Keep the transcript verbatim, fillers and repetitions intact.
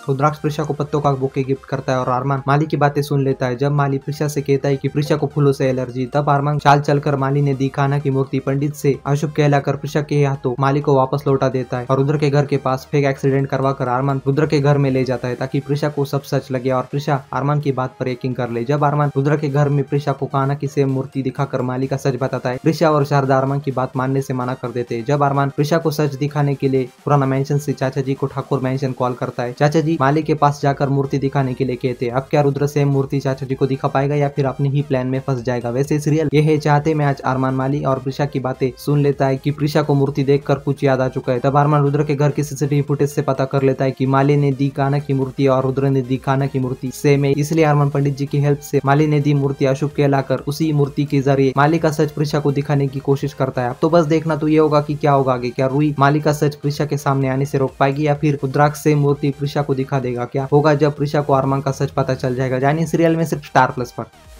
रुद्राक्ष प्रिशा को पत्तों का बुके गिफ्ट करता है और अरमान माली की बातें सुन लेता है। जब माली प्रिशा से कहता है कि प्रिशा को फूलों से एलर्जी, तब अरमान चाल चलकर माली ने दी कान्हा की मूर्ति पंडित से अशुभ कहलाकर प्रिशा के हाथों माली को वापस लौटा देता है और रुद्र के घर के पास फेक एक्सीडेंट करवा कर अरमान रुद्र के घर में ले जाता है ताकि प्रिशा को सब सच लगे और प्रिशा अरमान की बात पर यकीन कर ले। जब अरमान रुद्र के घर में प्रिशा को कान्हा की सेम मूर्ति दिखाकर माली का सच बताता है, प्रिशा और शारदा अरमान की बात मानने से मना कर देते हैं। जब अरमान प्रिशा को सच दिखाने के लिए पुराना मेंशन से चाचा जी को ठाकुर मेंशन कॉल करता है, चाचा जी माली के पास जाकर मूर्ति दिखाने के लिए कहते हैं। अब क्या रुद्र सेम मूर्ति चाचा जी को दिखा पाएगा या फिर अपने ही प्लान में फंस जाएगा? वैसे सीरियल ये है चाहते में आज अरमान माली और प्रिशा की बातें सुन लेता है कि प्रिशा को मूर्ति देखकर कुछ याद आ चुका है। तब अरमान रुद्र के घर की सीसीटीवी फुटेज से पता कर लेता है कि माली ने दी कान्हा की मूर्ति और रुद्र ने दी कान्हा की मूर्ति सेम है। इसलिए अरमान पंडित जी की हेल्प से माली ने दी मूर्ति अशुभ कहलाकर उसी मूर्ति के जरिए माली का सच प्रिशा को दिखाने की कोशिश करता है। अब तो बस देखना तो ये होगा कि क्या होगा आगे। क्या रूही माली का सच प्रिशा के सामने आने से रोक पाएगी या फिर रुद्राक्ष से मूर्ति प्रिशा को दिखा देगा? क्या होगा जब प्रिशा को अरमान का सच पता चल जाएगा? जानिए सीरियल में सिर्फ स्टार प्लस पर।